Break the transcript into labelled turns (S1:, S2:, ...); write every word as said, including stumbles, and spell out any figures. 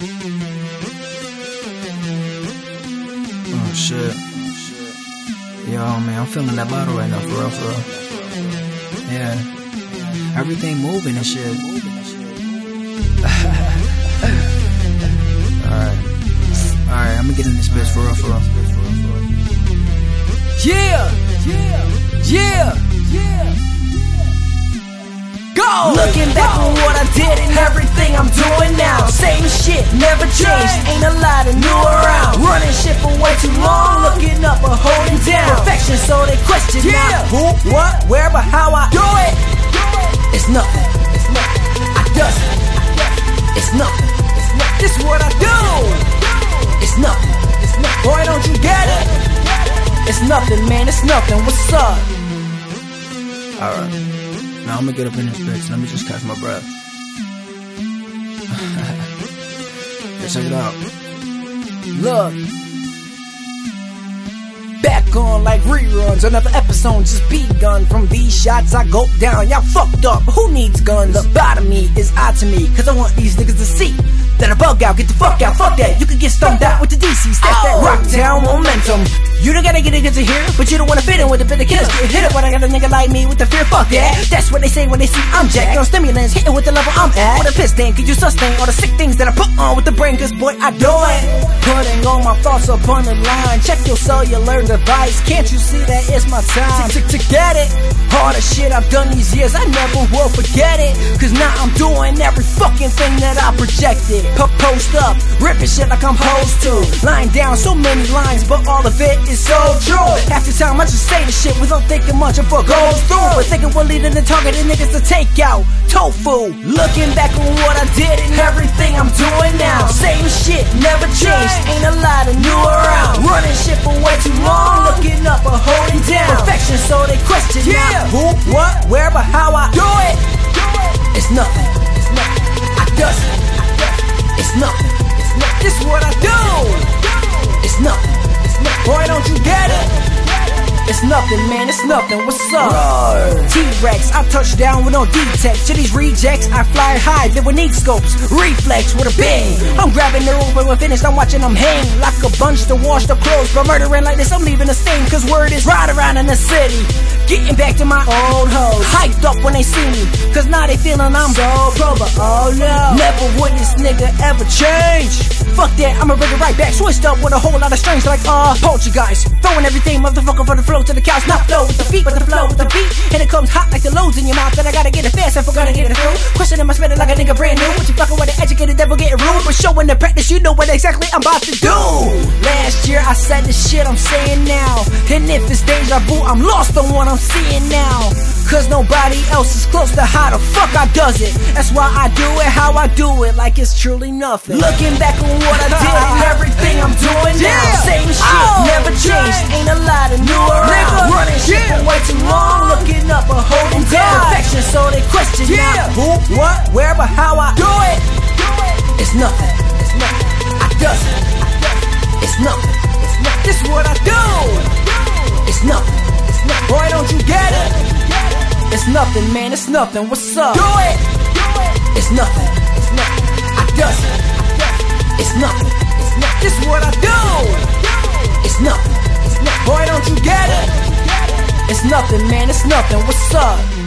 S1: Oh shit. Yo, man, I'm feeling that bottle right now, for real, for real. Yeah. Everything moving and shit. Alright. Alright, I'm gonna get in this bitch, for real, for real. Yeah! Yeah! Yeah! Yeah! Go! Looking back on what I did and everything I'm doing now. Same shit, never changed, ain't a lot of new around. Running shit for way too long, looking up or holding down. Perfection, so they question now. Who, what, where, but how I do it. It's nothing, it's nothing. I does it. It's nothing, it's nothing. This is what I do. It's nothing, it's nothing. Boy, don't you get it? It's nothing, man, it's nothing. What's up? Alright. Now I'm gonna get up in this bitch. Let me just catch my breath. Yeah, check it out. Look. Back on like reruns. Another episode just begun. From these shots I go down. Y'all fucked up. Who needs guns? Lobotomy is odd to me. Cause I want these niggas to see that I bug out. Get the fuck out. Fuck that. You can get stumped out with the D C. Step that rock down momentum. You don't gotta get it to here, but you don't wanna fit in with the bit of killers. Get hit it when I got a nigga like me with the fear, fuck that. That's what they say when they see I'm jacked on stimulants, hitting with the level I'm at. With a piss thing, could you sustain all the sick things that I put on with the brain, cause boy I do it. Putting all my thoughts up on the line, check your cellular device, can't you see that it's my time to, to, to get it? All the shit I've done these years, I never will forget it. Cause now I'm doing every fucking thing that I projected. Post up, ripping shit like I'm supposed to. Lying down so many lines, but all of it is so true. Half the time I just say the shit without thinking much of what goes through. But thinking we're leading the target and niggas to take out tofu. Looking back on what I did and everything I'm doing now. Same shit, never changed, ain't a lot of new around. Running shit for way too long, looking up or holding down. Perfection, so they question now. Who, what, where, but how I do it. It's nothing, it's nothing. I does it. It's nothing, it's nothing. This is what I do. It's nothing. Boy, don't you get it? It's nothing, man, it's nothing. What's up? T-Rex, I touch down with no D-Tech. To these rejects, I fly high, they would need scopes. Reflex with a bang. I'm grabbing the rope when we're finished, I'm watching them hang. Like a bunch to wash the clothes. But murdering like this, I'm leaving a stain. Cause word is right around in the city. Getting back to my old hoes. Hyped up when they see me. Cause now they feeling I'm so pro, but oh no. Never would this nigga ever change. Fuck that, I'ma bring it right back. Switched up with a whole lot of strings like uh poltergeist. Throwing everything, motherfucker, for the flow to the couch. Not flow with the feet, but the flow with the beat. And it comes hot like the loads in your mouth. That I gotta get it fast, I forgot to get it through. Questioning my spitting like a nigga brand new. What you fucking with the educated devil getting rude. But showing the practice, you know what exactly I'm about to do. Last year I said the shit I'm saying now. And if it's deja vu, I'm lost on what I'm seeing now. Cause nobody else is close to how the fuck I does it. That's why I do it how I do it, like it's truly nothing. Looking back on what I did and everything I'm doing now. Same shit, oh, never changed, ain't a lot of new around. Running shit yeah. for way too long, looking up or holding down. Perfection, so they question yeah. now. Who, what, where, but how I do it. It's nothing, it's nothing. I does it. It's nothing, it's nothing. This is what I do. It's nothing, it's nothing. Boy, don't you get it? It's nothing, man, it's nothing. What's up? Do it. It's nothing, it's nothing. I does it. It's nothing, it's nothing. This is what I do. It's nothing, it's nothing. Boy, don't you get it? It's nothing, man, it's nothing. What's up?